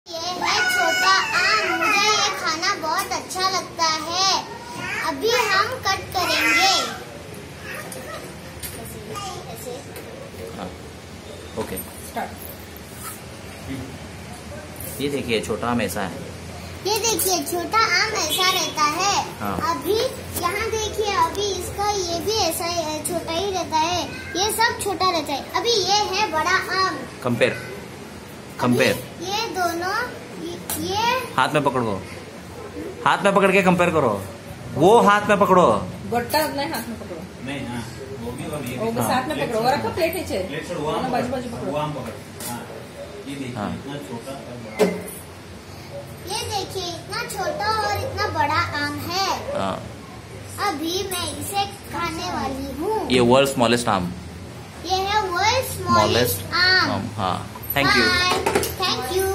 ये है छोटा आम। मुझे ये खाना बहुत अच्छा लगता है। अभी हम कट करेंगे। ऐसे। हाँ, ओके स्टार्ट। ये देखिए छोटा आम ऐसा है। ये देखिए छोटा आम ऐसा रहता है। हाँ। अभी यहाँ देखिए, अभी इसका ये भी ऐसा ही छोटा ही रहता है। ये सब छोटा रहता है। अभी ये है बड़ा आम। कंपेयर ये दोनों ये हाथ में पकड़ो, हाथ में पकड़ के कंपेयर करो। वो हाथ में पकड़ो, गोट्टा नहीं हाथ में पकड़ो। नहीं, हाँ, वो भी और ये वो बस हाथ में पकड़ो और रखो प्लेट नीचे। प्लेट छोड़, वो आम बाजू बाजू पकड़ो। वो आम पकड़। हाँ, ये देखिए हाँ। इतना छोटा और बड़ा। ये देखिए इतना छोटा और इतना बड़ा आम है। हाँ। अभी मैं इसे खाने वाली हूँ। ये वर्ल्ड स्मॉलेस्ट आम। ये है वर्ल्ड स्मॉलेस्ट आम। हाँ, थैंक यू। Thank you.